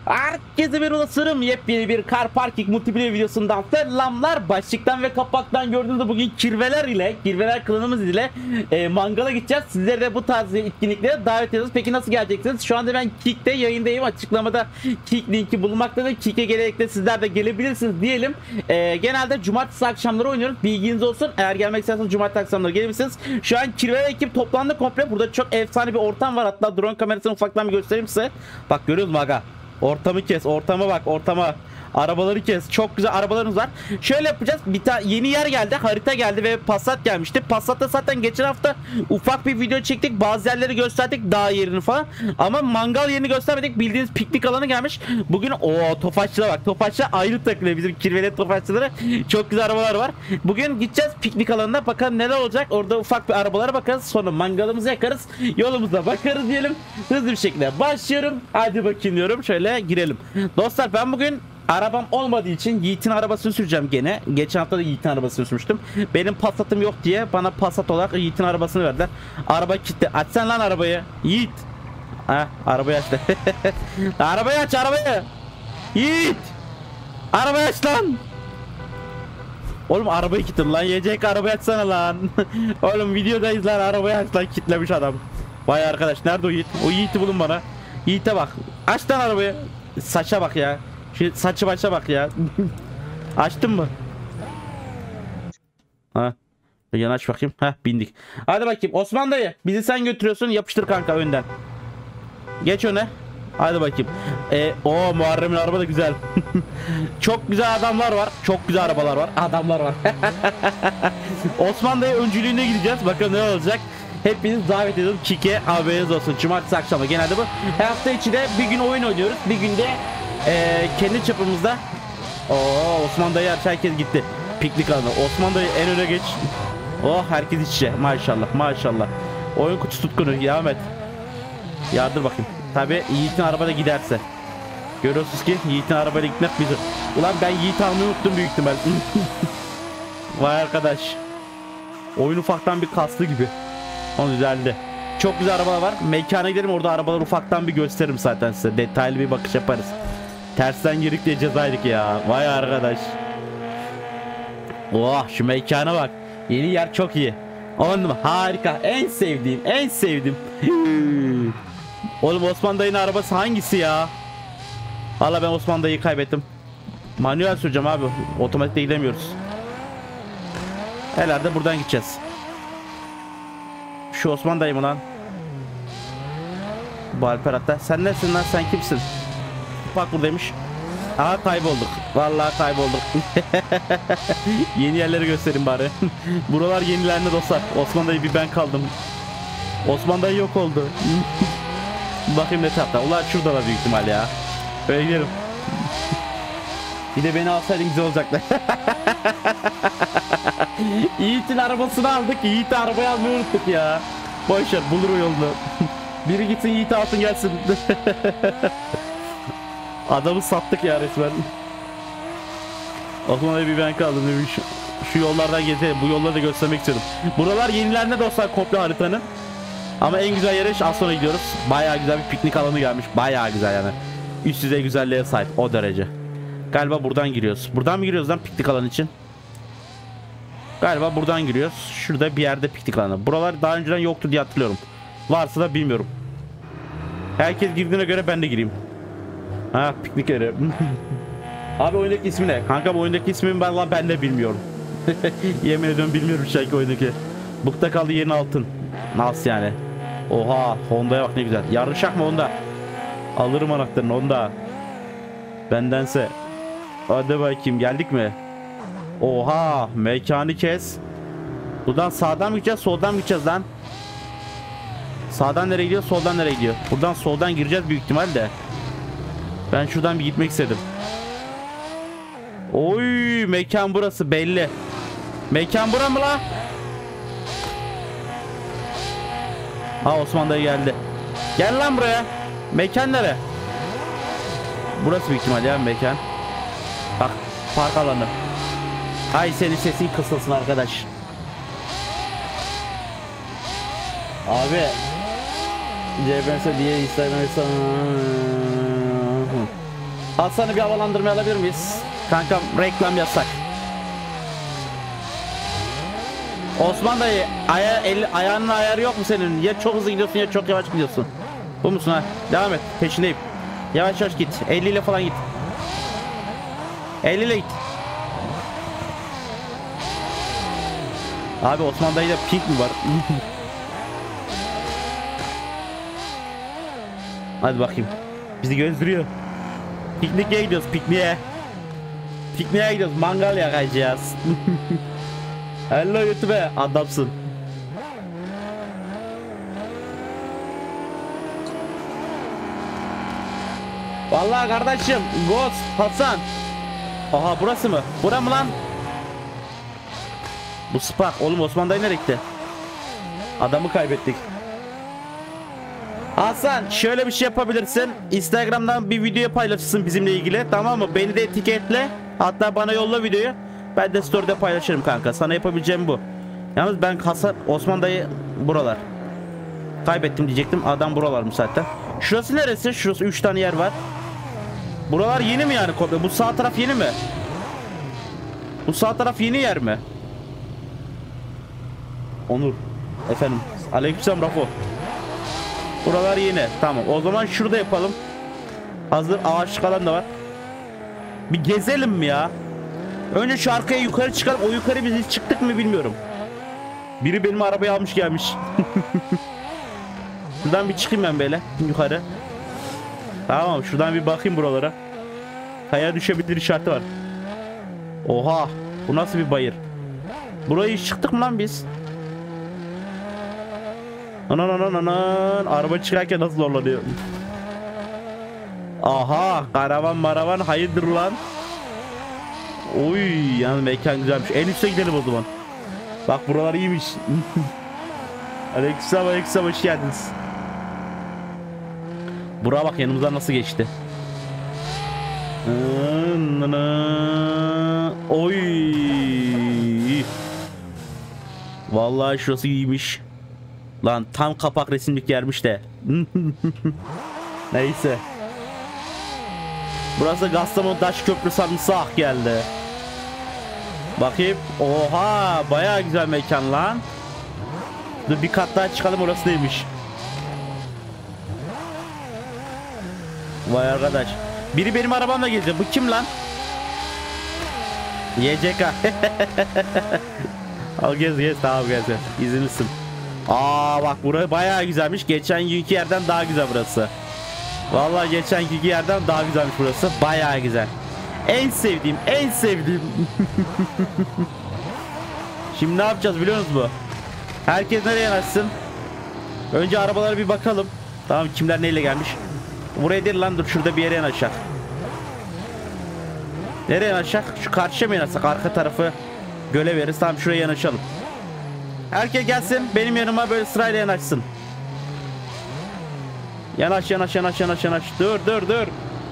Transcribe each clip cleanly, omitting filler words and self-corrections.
Herkese bir ulaşırım. Yepyeni bir Car Parking Multiplayer videosundan selamlar. Başlıktan ve kapaktan gördüğünüz bugün Kirveler klanımız ile mangala gideceğiz. Sizleri de bu tarz etkinliklere davet ediyoruz. Peki nasıl geleceksiniz? Şu anda ben Kick'te yayındayım. Açıklamada Kick linki bulunmaktadır. Kick'e gelerek de sizler de gelebilirsiniz diyelim. Genelde cumartesi akşamları oynuyoruz. Bilginiz olsun. Eğer gelmek isterseniz cumartesi akşamları gelebilirsiniz. Şu an Kirveler ekip toplandı komple. Burada çok efsane bir ortam var. Hatta drone kamerasını ufaktan bir göstereyim size. Bak görüyor musun aga? Ortamı kes, ortama bak, ortama. Arabaları kes. Çok güzel arabalarımız var. Şöyle yapacağız. Bir tane yeni yer geldi. Harita geldi ve Passat gelmişti. Passat'ta zaten geçen hafta ufak bir video çektik. Bazı yerleri gösterdik. Dağ yerini falan. Ama mangal yerini göstermedik. Bildiğiniz piknik alanı gelmiş. Bugün o Tofaşçı'da bak. Tofaşçı ayrı takılıyor. Bizim Kirvelet Tofaşçıları. Çok güzel arabalar var. Bugün gideceğiz piknik alanına. Bakalım neler olacak. Orada ufak bir arabalara bakarız. Sonra mangalımızı yakarız. Yolumuza bakarız diyelim. Hızlı bir şekilde başlıyorum. Hadi bakayım diyorum. Şöyle girelim. Dostlar ben bugün arabam olmadığı için Yiğit'in arabasını süreceğim gene. Geçen hafta da Yiğit'in arabasını sürmüştüm. Benim Passat'ım yok diye bana Passat olarak Yiğit'in arabasını verdiler. Araba kilitli. Açsan lan arabayı. Yiğit. Ha, arabayı aç. Arabayı aç, arabayı. Yiğit. Arabayı aç lan. Oğlum arabayı kilitli lan. Yiyecek arabayı açsana lan. Oğlum videodayız lan, arabayı aç lan, kilitlemiş adam. Vay arkadaş, nerede o Yiğit? O Yiğit'i bulun bana. Yiğit'e bak. Aç lan arabayı. Saça bak ya. Şu saçı başa bak ya. Açtın mı? Ha. Yan aç bakayım. Ha, bindik. Hadi bakayım Osman dayı. Bizi sen götürüyorsun. Yapıştır kanka önden. Geç öne. Hadi bakayım. O Muharrem'in araba da güzel. Çok güzel adamlar var. Çok güzel arabalar var. Adamlar var. Osman dayı öncülüğüne gideceğiz. Bakalım ne olacak. Hepiniz davet ediyorum. Kike haberiniz olsun. Cumartesi akşamı genelde bu. Hafta içi de bir gün oyun oynuyoruz. Bir günde kendi çapımızda. Osman dayı herkes gitti. Piknik alanı. Osman dayı en öne geç. Oh, herkes iç içe. Maşallah maşallah. Oyun kutusu tutkunu. Devam et. Yardır bakayım. Tabi Yiğit'in arabada giderse. Görüyorsunuz ki Yiğit'in arabayla gitmek bizi. Ulan ben Yiğit'i almayı unuttum büyük ihtimal. Vay arkadaş. Oyun ufaktan bir kaslı gibi. Onu düzeldi. Çok güzel arabalar var. Mekana gidelim, orada arabaları ufaktan bir gösteririm zaten size. Detaylı bir bakış yaparız. Tersten girdik diye cezaydık ya. Vay arkadaş. Oh, şu mekana bak. Yeni yer çok iyi. Anladım. Harika. En sevdiğim. En sevdiğim. Oğlum Osman dayının arabası hangisi ya? Valla ben Osman dayıyı kaybettim. Manuel süreceğim abi. Otomatikte gidemiyoruz. Herhalde buradan gideceğiz. Şu Osman dayı mı lan? Bu Alper hatta. Sen nesin lan? Sen kimsin? Bak buradaymış. Aha, kaybolduk. Vallahi kaybolduk. Yeni yerleri göstereyim bari. Buralar yenilendi dostlar. Osman dayı bir ben kaldım. Osman dayı yok oldu. Bakayım ne tarafta. Ulan şurada da büyük ihtimal ya. Öyle gidelim. Bir de beni alsaydın güzel olacaktı. Yiğit'in arabasını aldık. Yiğit'i arabaya almayı unuttuk ya. Boşver, bulur o yolunu. Biri gitsin Yiğit'i alsın gelsin. Adamı sattık ya resmen. Osman'a bir ben kaldım demiş. Şu yollardan gezelim. Bu yolları da göstermek istedim. Buralar yenilendi dostlar komple haritanın. Ama en güzel yere az sonra gidiyoruz. Bayağı güzel bir piknik alanı gelmiş. Bayağı güzel yani. Üst düzey güzelliğe sahip o derece. Galiba buradan giriyoruz. Buradan mı giriyoruz lan piknik alanı için? Galiba buradan giriyoruz. Şurada bir yerde piknik alanı. Buralar daha önceden yoktu diye hatırlıyorum. Varsa da bilmiyorum. Herkes girdiğine göre ben de gireyim. Ha, piknik yeri. Abi oyundaki ismi ne? Kanka bu oyundaki ismini ben de bilmiyorum. Yemin ediyorum bilmiyorum şarkı oyundaki. Bukta kaldı yerin altın. Nasıl yani? Oha, Honda'ya bak ne güzel. Yarışak mı Honda? Alırım anahtarını Honda. Bendense. Hadi bakayım, geldik mi? Oha, mekanı kes. Buradan sağdan mı gideceğiz, soldan mı gideceğiz lan? Sağdan nereye gidiyor, soldan nereye gidiyor? Buradan soldan gireceğiz büyük ihtimalle. Ben şuradan bir gitmek istedim. Oy, mekan burası belli. Mekan bura mı la? Ha, Osman dayı geldi. Gel lan buraya. Mekan nere? Burası büyük ihtimal ya mekan. Bak, park alanı. Ay senin sesin kısılsın arkadaş. Abi CBS diye Instagram'a Hasan'ı bir havalandırmaya alabilir miyiz? Kankam reklam yasak. Osman dayı ayağının ayarı yok mu senin? Ya çok hızlı gidiyorsun ya çok yavaş gidiyorsun. Bu musun ha? Devam et, peşindeyim. Yavaş yavaş git. 50 ile falan git. 50 ile git. Abi Osman dayıda pink mi var? Hadi bakayım. Bizi gözdürüyor. Pikniğe gidiyoruz, pikniğe. Pikniğe gidiyoruz, mangal yakacağız. Hello YouTube, adamsın. Vallahi kardeşim, Ghost, Hasan. Aha burası mı? Bura mı lan? Bu Spark. Oğlum Osman dayı nereye gitti? Adamı kaybettik. Hasan şöyle bir şey yapabilirsin. Instagram'dan bir video paylaşırsın bizimle ilgili. Tamam mı? Beni de etiketle. Hatta bana yolla videoyu. Ben de story'de paylaşırım kanka. Sana yapabileceğim bu. Yalnız ben Hasan Osman dayı buralar. Kaybettim diyecektim. Adam buralarmış zaten. Şurası neresi? Şurası 3 tane yer var. Buralar yeni mi yani? Bu sağ taraf yeni mi? Bu sağ taraf yeni yer mi? Onur. Efendim. Aleykümselam Rafo. Buralar yeni. Tamam. O zaman şurada yapalım. Hazır ağaçlık alan da var. Bir gezelim mi ya? Önce şu arkaya yukarı çıkalım. O yukarı biz hiç çıktık mı bilmiyorum. Biri benim arabayı almış gelmiş. Şuradan bir çıkayım ben böyle yukarı. Tamam, şuradan bir bakayım buralara. Kaya düşebilir işareti var. Oha, bu nasıl bir bayır? Burayı çıktık mı lan biz? Anan. Araba çıkarken nasıl zorlanıyor? Aha, karavan maravan hayırdır lan? Oy, yani mekan güzelmiş. En üstte gidelim o zaman. Bak buralar iyiymiş. Aleykümselam hoş geldiniz. Buraya bak, yanımızdan nasıl geçti. Oy. Vallahi şurası iyiymiş. Lan tam kapak resimlik yermiş de. Neyse. Burası Kastamonu Taş Köprü Sarımsak geldi. Bakayım. Oha, bayağı güzel mekan lan. Dur bir kat daha çıkalım, orası neymiş? Vay arkadaş. Biri benim arabamla gelecek. Bu kim lan? YCK. Al gez tamam gez. İzinlisin. Aa bak, burası bayağı güzelmiş. Geçen günkü yerden daha güzel burası. Vallahi geçen günkü yerden daha güzelmiş burası. Bayağı güzel. En sevdiğim. Şimdi ne yapacağız biliyor musunuz bu? Herkes nereye yanaşsın? Önce arabalara bir bakalım. Tamam, kimler neyle gelmiş? Buraya değil lan, dur şurada bir yere yanaşacak. Nereye yanaşacak? Şu karşıya mı yanaşsak? Arka tarafı göle veririz. Tamam, şuraya yanaşalım. Herkes gelsin benim yanıma, böyle sırayla yanaşsın. Yanaş. Dur.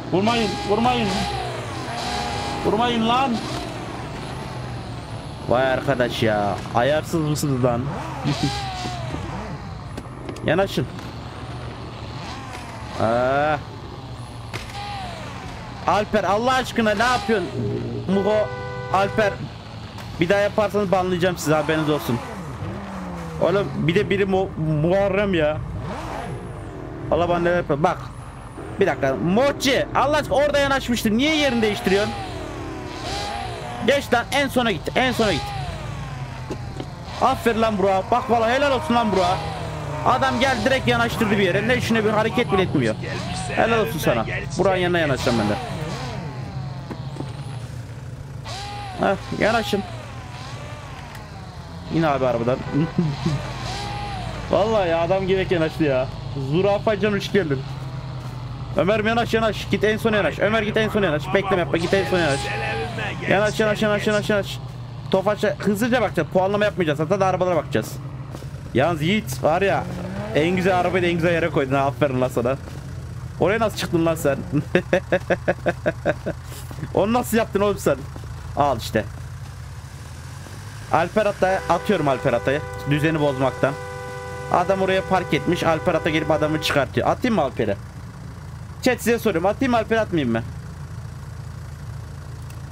Vurmayın lan. Vay arkadaş ya. Ayarsız mısınız lan? Yanaşın. Alper Allah aşkına ne yapıyorsun? Muho Alper, bir daha yaparsanız banlayacağım size, haberiniz olsun. Oğlum bir de biri Muharrem ya. Allah bana ne yapıyor? Bak. Bir dakika. Mochi Allah aşkına, orada yanaşmıştın. Niye yerini değiştiriyorsun? Geç lan, en sona git. Aferin lan Burak. Bak vallahi helal olsun lan Burak. Adam gel direkt yanaştırdı bir yere. Ne şuna bir hareket bile etmiyor. Helal olsun sana. Burak'ın yanına yanaşacağım ben de. Heh, yanaşın. Yine abi arabadan. Vallahi ya, adam gibi yanaştı ya. Zürafa hoş geldin. Ömer yanaş. Git en sona yanaş. Ömer git en sona yanaş. Bekleme yapma, git en sona yanaş. Yanaş. Tofaş'a hızlıca bakacağız. Puanlama yapmayacağız. Hatta da arabalara bakacağız. Yalnız Yiğit var ya, en güzel arabayı da en güzel yere koydun. Aferin lan sana. Oraya nasıl çıktın lan sen? Onu nasıl yaptın oğlum sen? Al işte. Alper Atay'a atıyorum, Alper Atay'a. Düzeni bozmaktan. Adam oraya park etmiş. Alper Ata gelip adamı çıkartıyor. Atayım mı Alper'e? Chat size soruyorum. Atayım mı Alper, atmayayım mı?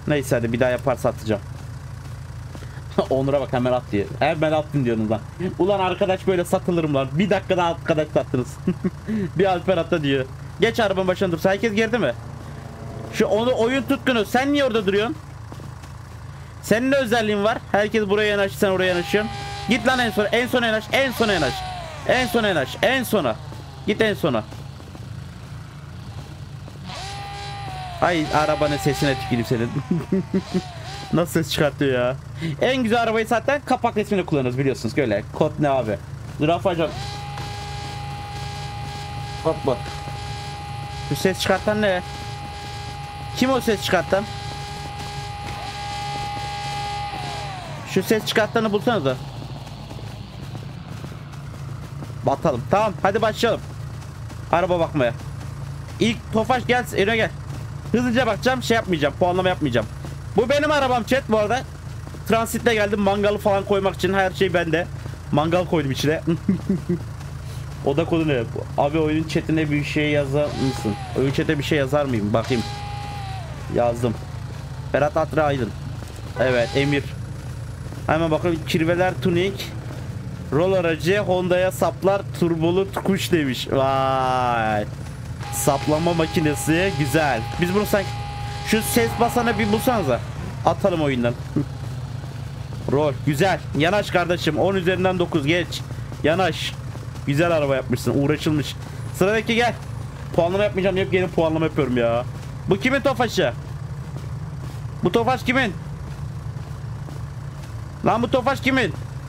Neyse hadi bir daha yaparsa atacağım. Onur'a bak hemen at diye. Hemen attın diyorsunuz lan. Ulan arkadaş böyle satılırım lan. Bir dakikada arkadaş sattınız. Bir Alper atta diyor. Geç arabanın başına dur. Herkes girdi mi? Şu onu oyun tutkunu. Sen niye orada duruyorsun? Senin ne özelliğin var? Herkes buraya yanaş, sen oraya yanaşıyorsun. Git lan en sona. En sona yanaş. En sona yanaş. En sona yanaş. En sona. Git en sona. Ay arabanın sesine tüküreyim senin. Nasıl ses çıkartıyor ya? En güzel arabayı zaten kapak resmini kullanırız biliyorsunuz. Böyle kod ne abi? Rafacan. Hoppa. Bu ses çıkartan ne? Kim o ses çıkartan? Şu ses çıkartanı bulsanıza. Batalım. Tamam hadi başlayalım. Araba bakmaya. İlk Tofaş gel, öne gel. Hızlıca bakacağım, şey yapmayacağım, puanlama yapmayacağım. Bu benim arabam chat bu arada. Transitle geldim, mangalı falan koymak için, her şey bende. Mangal koydum içine. Oda kodu ne? Abi oyunun chatine bir şey yazar mısın? Oyun chat'e bir şey yazar mıyım? Bakayım. Yazdım. Berat Atra Aydın. Evet Emir. Hemen bakalım. Kirveler tuning. Rol aracı Honda'ya saplar turbolu kuş demiş. Vay. Saplama makinesi güzel. Biz bunu sanki şu ses basana bir bulsanıza. Atalım oyundan. Rol güzel. Yanaş kardeşim. 10 üzerinden 9 geç. Yanaş. Güzel araba yapmışsın. Uğraşılmış. Sıradaki gel. Puanlama yapmayacağım. Hep yeni puanlama yapıyorum ya. Bu kimin Tofaş'ı? Bu Tofaş kimin? Lan bu Tofaş kimin?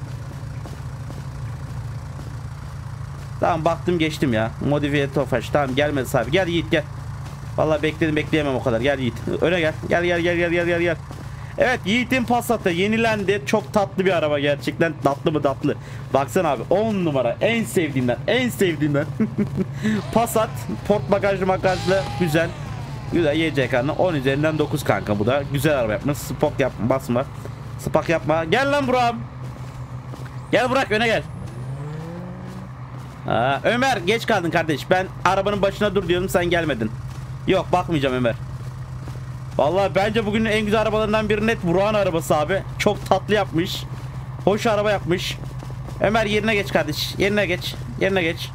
Tamam baktım geçtim ya. Modifiye Tofaş. Tamam gelmedi sahibi. Gel Yiğit gel. Vallahi bekledim bekleyemem o kadar. Gel Yiğit. Öne gel. Gel. Evet Yiğit'in Passat'ı yenilendi. Çok tatlı bir araba gerçekten. Tatlı mı tatlı. Baksana abi 10 numara. En sevdiğimden. Passat. Port bagajlı güzel. Güzel YC kanlı. 10 üzerinden 9 kanka bu da. Güzel araba yapmış. Spok yapma basma. Spak yapma. Gel lan Burak'ım. Gel Burak öne gel. Ömer geç kaldın kardeş. Ben arabanın başına dur diyorum sen gelmedin. Yok bakmayacağım Ömer. Vallahi bence bugünün en güzel arabalarından biri net Burak'ın arabası abi. Çok tatlı yapmış. Hoş araba yapmış. Ömer yerine geç kardeş. Yerine geç.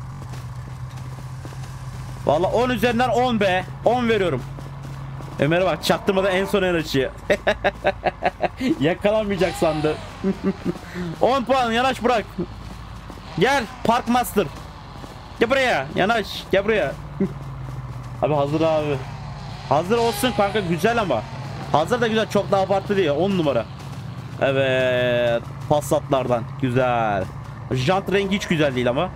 Vallahi 10 üzerinden 10 be. 10 veriyorum. Ömer'e bak çaktırmadan en son açıyor. Yakalanmayacak sandı. 10 puan yanaş Burak. Gel Park Master. Gel buraya yanaş. Gel buraya. Abi hazır abi. Hazır olsun kanka güzel ama. Hazır da güzel çok daha abartı değil 10 numara. Evet. Passatlardan güzel. Jant rengi hiç güzel değil ama.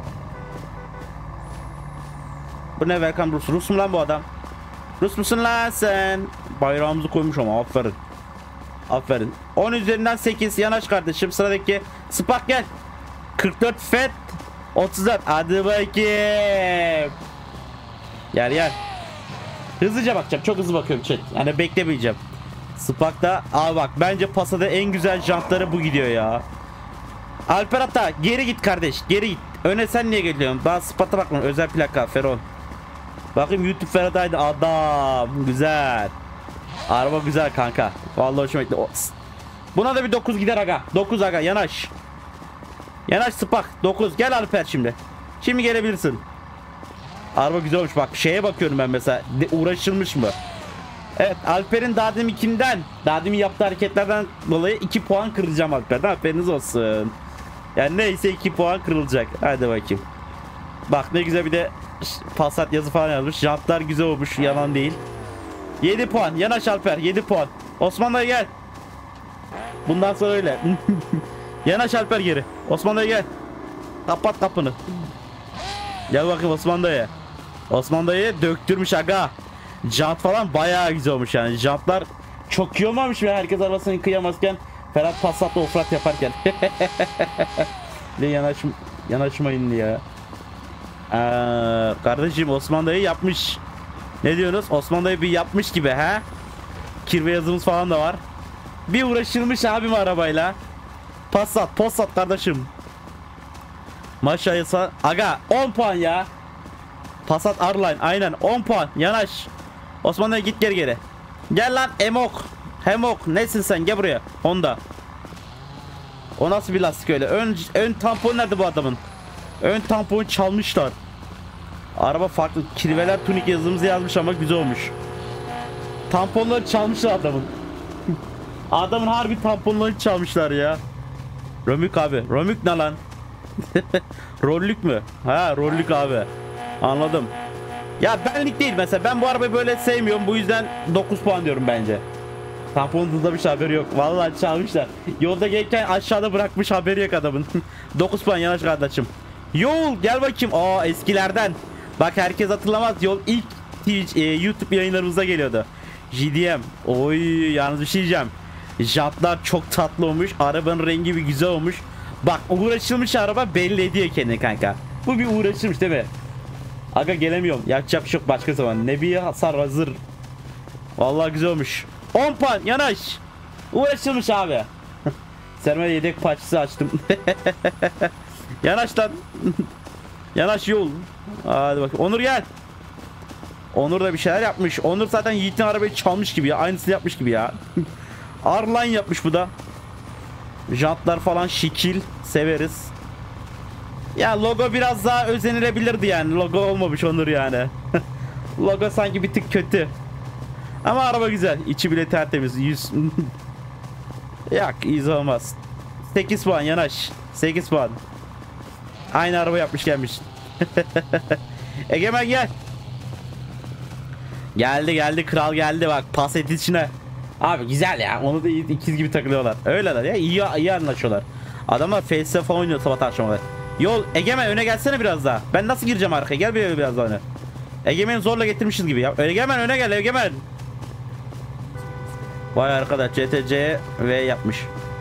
Bu ne welcome Rus. Rus mu lan bu adam? Rus musun lan sen? Bayrağımızı koymuş ama aferin. 10 üzerinden 8 yanaş kardeşim. Sıradaki Spark gel. 44 fet 34 hadi bakayım. Gel. Hızlıca bakacağım. Çok hızlı bakıyorum chat. Yani beklemeyeceğim. Spark'ta abi bak bence Passat'ta en güzel jantları bu gidiyor ya. Alper hatta geri git kardeş. Geri git. Öne sen niye geliyorsun? Daha Spark'a bakma. Özel plaka Feron. Bakayım YouTube Ferhat'aydı adam. Güzel. Araba güzel kanka. Vallahi hoşuma gitti. Buna da bir 9 gider aga. 9 aga yanaş. Yanaş Spark 9. Gel Alper şimdi. Şimdi gelebilirsin. Araba güzel olmuş bak. Şeye bakıyorum ben mesela. Uğraşılmış mı? Evet Alper'in daha demin yaptığı hareketlerden dolayı 2 puan kıracağım Alper'den. Haberiniz olsun. Yani neyse 2 puan kırılacak. Hadi bakayım. Bak ne güzel bir de Passat yazı falan yazmış. Jantlar güzel olmuş. Yalan değil. 7 puan. Yanaş Alper. 7 puan. Osman dayı gel. Bundan sonra öyle. Yanaş Alper geri. Osman dayı gel. Kapat kapını. Gel bakayım Osman dayı. Osman dayı döktürmüş aga. Jant falan bayağı güzel olmuş yani. Jantlar çok iyi olmamış mı? Herkes arabasını kıyamazken Ferhat Passat'la offroad yaparken. Ne yanaşmayın ya. Kardeşim Osman dayı yapmış. Ne diyorsunuz? Osman dayı bir yapmış gibi ha? Kirve yazımız falan da var. Bir uğraşılmış abim arabayla. Passat kardeşim. Maşallah. Aga 10 puan ya. Passat R-Line aynen 10 puan. Yanaş. Osman dayı git geri. Gel lan Emok. Hemok nesin sen, gel buraya. Honda. O nasıl bir lastik öyle? Ön tampon nerede bu adamın? Ön tamponu çalmışlar. Araba farklı. Kirveler tunik yazımızı yazmış ama güzel olmuş. Tamponları çalmışlar adamın. Adamın harbi tamponlarını çalmışlar ya. Romük abi. Romük ne lan? Rollük mü? Ha, rollük abi. Anladım. Ya benlik değil mesela. Ben bu arabayı böyle sevmiyorum. Bu yüzden 9 puan diyorum bence. Tamponu tuzlamış, haberi yok. Vallahi çalmışlar. Yolda gelirken aşağıda bırakmış, haberi yok adamın. 9 puan yanaş kardeşim. Yol gel bakayım. Aa, eskilerden. Bak herkes hatırlamaz. Yol ilk YouTube yayınlarımızda geliyordu. GDM. Oy, yalnız bir şey diyeceğim. Jantlar çok tatlı olmuş. Arabanın rengi bir güzel olmuş. Bak, uğraşılmış araba belli ediyor kendini kanka. Bu bir uğraşılmış değil mi? Aga gelemiyorum. Yapacak bir şey yok başka zaman. Ne bir hasar hazır. Vallahi güzel olmuş. 10 puan yanaş. Uğraşılmış abi. Serme yedek parçası açtım. Yanaş lan. Yanaş yol. Hadi bak. Onur gel. Onur da bir şeyler yapmış. Onur zaten Yiğit'in arabayı çalmış gibi ya. Aynısını yapmış gibi ya. Arline yapmış bu da. Jantlar falan şekil. Severiz. Ya logo biraz daha özenilebilirdi yani. Logo olmamış Onur yani. Logo sanki bir tık kötü. Ama araba güzel. İçi bile tertemiz. 100. Yak, iyi olmaz. 8 puan yanaş. 8 puan. Aynı araba yapmış gelmiş. Egemen gel. Geldi kral geldi, bak pas et içine. Abi güzel ya, onu da ikiz gibi takılıyorlar. Öyleler ya, iyi anlaşıyorlar. Adamlar FS falan oynuyor sabah akşam. Yol Egemen, öne gelsene biraz daha. Ben nasıl gireceğim arkaya, gel biraz daha öne. Egemen'i zorla getirmişiz gibi ya. Egemen öne gel Egemen. Vay arkadaş, CTC V yapmış.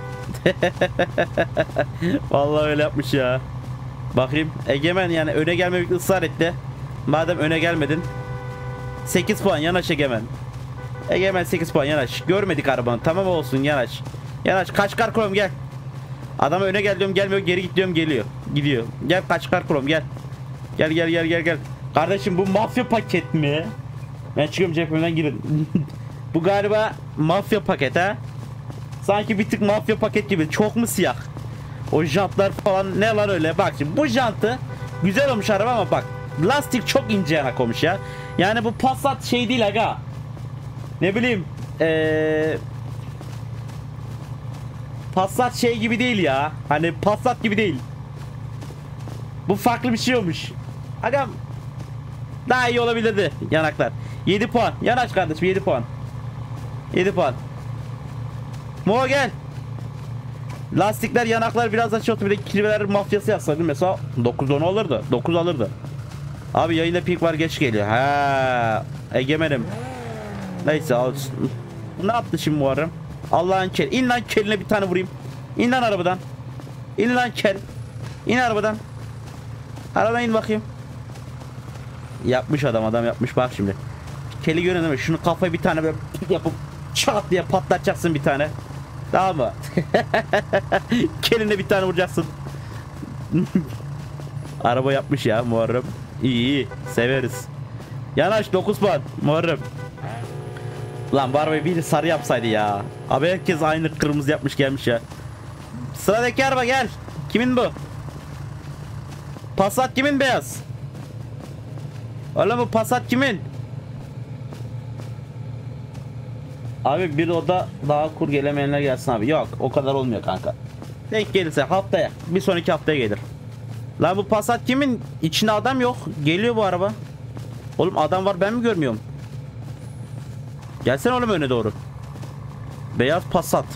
Vallahi öyle yapmış ya. Bakayım Egemen yani öne gelmemekle ısrar etti. Madem öne gelmedin. 8 puan yanaş Egemen. Egemen 8 puan yanaş. Görmedik arabanı, tamam olsun yanaş. Yanaş, kaç kar krom gel. Adama öne gel diyorum gelmiyor, geri git diyorum geliyor. Gidiyor. Gel kaç kar krom gel. Gel. Kardeşim bu mafya paket mi? Ben çıkıyorum cepheimden, girin. Bu galiba mafya paket ha. Sanki bir tık mafya paket gibi. Çok mu siyah? O jantlar falan ne lan öyle? Bak şimdi bu jantı güzel olmuş araba ama bak lastik çok ince yanak olmuş ya. Yani bu Passat şey değil aga. Ne bileyim Passat şey gibi değil ya. Hani Passat gibi değil. Bu farklı bir şey olmuş. Aga daha iyi olabilirdi yanaklar. 7 puan. Yanaş kardeşim, 7 puan. 7 puan. Mo gel. Lastikler, yanaklar biraz açıldı. Bir de kirveler mafyası yazsaydı mesela 9-10 alırdı. 9 alırdı. Abi yayında pik var, geç geliyor. Ha, Egemenim. Neyse olsun. Ne yaptı şimdi Muharrem? Allah'ın kel. İn lan keline bir tane vurayım. İn lan arabadan. İn lan kel. İn arabadan. Arabadan in bakayım. Yapmış adam yapmış, bak şimdi. Keli görün değil mi? Şunu kafaya bir tane böyle yapıp çat diye patlatacaksın bir tane. Tamam mı? Keline bir tane vuracaksın. Araba yapmış ya Muharrem. İyi severiz. Yanaş 9 puan Muharrem. Lan bu arabayı bir sarı yapsaydı ya. Abi herkes aynı kırmızı yapmış gelmiş ya. Sıradaki araba gel. Kimin bu? Passat kimin beyaz? Oğlum bu Passat kimin? Abi bir oda daha kur, gelemeyenler gelsin abi. Yok o kadar olmuyor kanka. Denk gelirse haftaya, bir sonraki haftaya gelir. Lan bu Passat kimin? İçinde adam yok. Geliyor bu araba. Oğlum adam var, ben mi görmüyorum? Gelsene oğlum öne doğru. Beyaz Passat.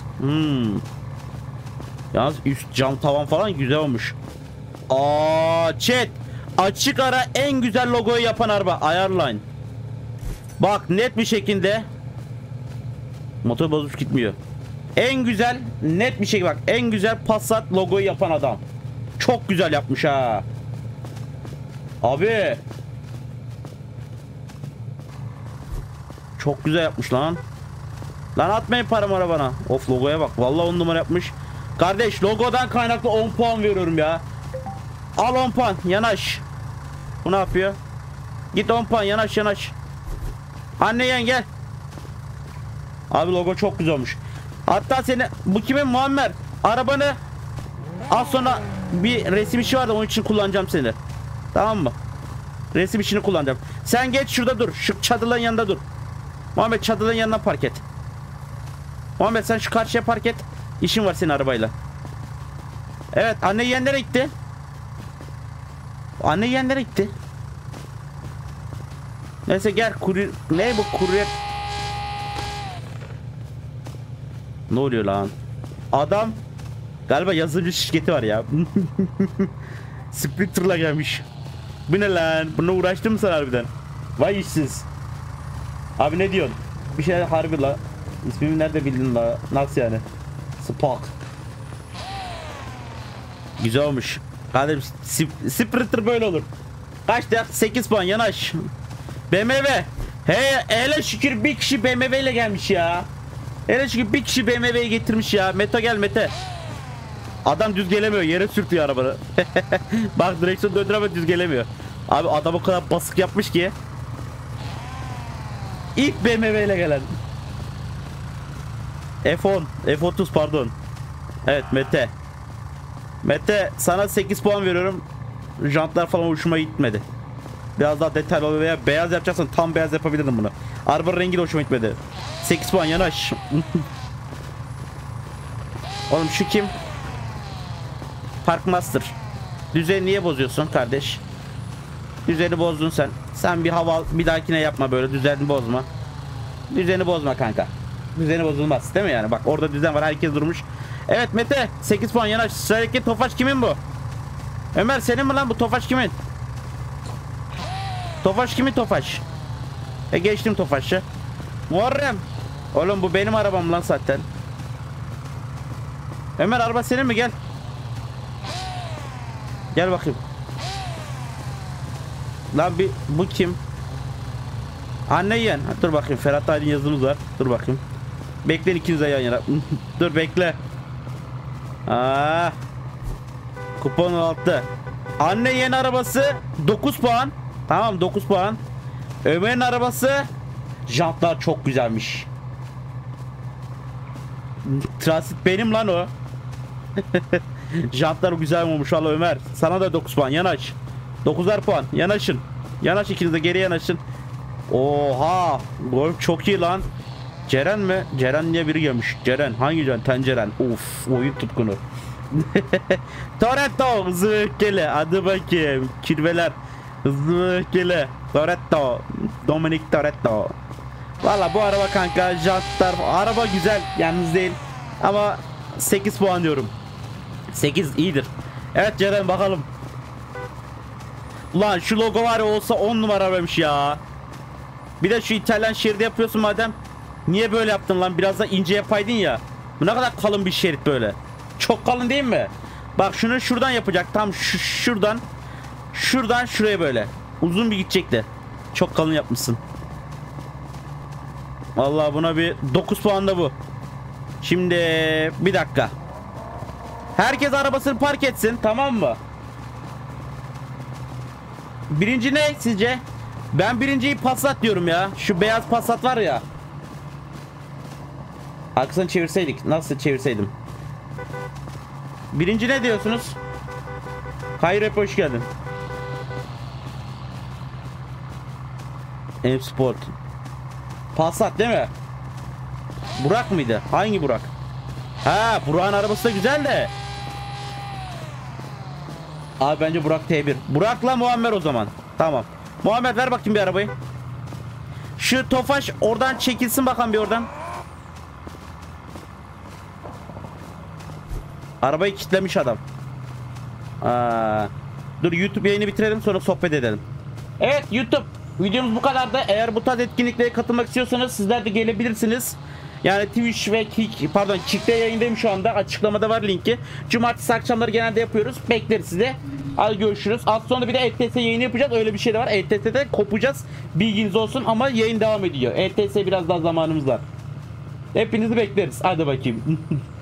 Yalnız üst cam tavan falan güzel olmuş. Chat. Açık ara en güzel logoyu yapan araba Ayarline. Bak net bir şekilde. Motor bozuk gitmiyor. En güzel, net bir şey bak. En güzel Passat logoyu yapan adam. Çok güzel yapmış ha. Abi. Çok güzel yapmış lan. Lan atmayın paramı arabana. Of logoya bak. Vallahi 10 numara yapmış. Kardeş logodan kaynaklı 10 puan veriyorum ya. Al 10 puan. Yanaş. Bu ne yapıyor? Git 10 puan. Yanaş. Anne yen gel. Abi logo çok güzel olmuş. Hatta seni bu kimin Muammer? Arabanı az sonra bir resim işi vardı onun için kullanacağım seni. Tamam mı? Resim işini kullanacağım. Sen geç şurada dur. Şu çadırların yanında dur. Muhammed çadırların yanına park et. Muhammed sen şu karşıya park et. İşin var senin arabayla. Evet anne yeğenlere gitti. Anne yeğenlere gitti. Neyse gel kurye... Ne bu kurye... Ne oluyor lan? Adam galiba yazılımcı şirketi var ya. Sprinter'la gelmiş. Bu ne lan? Bununla uğraştın mı sen harbiden? Vay işsiz. Abi ne diyorsun? Bir şey harbi la. İsmimi nerede bildin la? Nasıl yani? Spark. Güzel olmuş. Kardeşim Sprinter böyle olur. Kaçtı? 8 puan yanaş. BMW. Hele şükür bir kişi BMW ile gelmiş ya. Hele şükür bir kişi BMW'yi getirmiş ya. Mete gel Mete. Adam düz gelemiyor. Yere sürtüyor arabanı. Bak direksiyon döndür ama düz gelemiyor. Abi adam o kadar basık yapmış ki. İlk BMW ile gelen. F10. F30 pardon. Evet Mete. Mete sana 8 puan veriyorum. Jantlar falan hoşuma gitmedi. Biraz daha detaylı ol veya beyaz yapacaksan tam beyaz yapabilirdim bunu. Arabanın rengi de hoşuma gitmedi. 8 puan yanaş. Oğlum şu kim? Parkmaster. Düzeni niye bozuyorsun kardeş? Düzeni bozdun sen. Sen bir hava bir dahakine yapma böyle düzeni bozma. Düzeni bozma kanka. Düzeni bozulmaz değil mi yani? Bak orada düzen var herkes durmuş. Evet Mete 8 puan yanaş. Sıradaki Tofaş kimin bu? Ömer senin mi lan bu Tofaş kimin? Tofaş kimin Tofaş? Geçtim Tofaş'ı. Muharrem. Oğlum bu benim arabam lan zaten. Ömer araba senin mi gel. Gel bakayım. Lan bu kim? Anne yeğen. Dur bakayım Ferhat Aydın yazımız var. Dur bakayım. Bekleyin ikiniz de yan yana. Dur bekle. Kupon 6. Anne yeğen arabası 9 puan. Tamam 9 puan. Ömer'in arabası jantlar çok güzelmiş. Transit benim lan o. Jantlar güzel olmuş valla Ömer. Sana da 9 puan yanaş. 9'ar puan yanaşın. Yanaş ikiniz de geri yanaşın. Oha. Golf çok iyi lan. Ceren mi? Ceren diye biri gelmiş. Ceren. Hangi Ceren? Tenceren. Uf. Oyun tutkunu. Toretto. Hızlı öfkeli. Hadi bakayım. Kirveler. Hızlı öfkeli. Toretto. Dominic Toretto. Valla bu araba kanka. Jantlar. Araba güzel. Yalnız değil. Ama 8 puan diyorum. 8 iyidir. Evet Ceren bakalım. Ulan şu logo var ya olsa 10 numara vermiş ya. Bir de şu İtalyan şeridi yapıyorsun madem. Niye böyle yaptın lan? Biraz da ince yapaydın ya. Bu ne kadar kalın bir şerit böyle. Çok kalın değil mi? Bak şunu şuradan yapacak. Tam şuradan. Şuradan şuraya böyle. Uzun bir gidecekti. Çok kalın yapmışsın. Vallahi buna bir 9 puan da bu. Şimdi bir dakika. Herkes arabasını park etsin tamam mı? Birinci ne sizce? Ben birinciyi Passat diyorum ya. Şu beyaz Passat var ya. Arkasını çevirseydik. Nasıl çevirseydim? Birinci ne diyorsunuz? Hayır hoş geldin. M-Sport. Passat değil mi? Burak mıydı? Hangi Burak? Ha Burak'ın arabası da güzel de. Abi bence Burak T1. Burak'la Muammer o zaman. Tamam. Muhammed ver bakayım bir arabayı. Şu Tofaş oradan çekilsin bakalım bir oradan. Arabayı kilitlemiş adam. Dur YouTube yayını bitirelim sonra sohbet edelim. Evet YouTube videomuz bu kadar da eğer bu tarz etkinliklere katılmak istiyorsanız sizler de gelebilirsiniz. Yani Twitch ve Kick'te yayındayım şu anda. Açıklamada var linki. Cumartesi akşamları genelde yapıyoruz. Bekleriz size. Hadi görüşürüz. Az sonra bir de ETS yayını yapacağız. Öyle bir şey de var. ETS'de kopacağız. Bilginiz olsun ama yayın devam ediyor. ETS biraz daha zamanımız var. Hepinizi bekleriz. Hadi bakayım.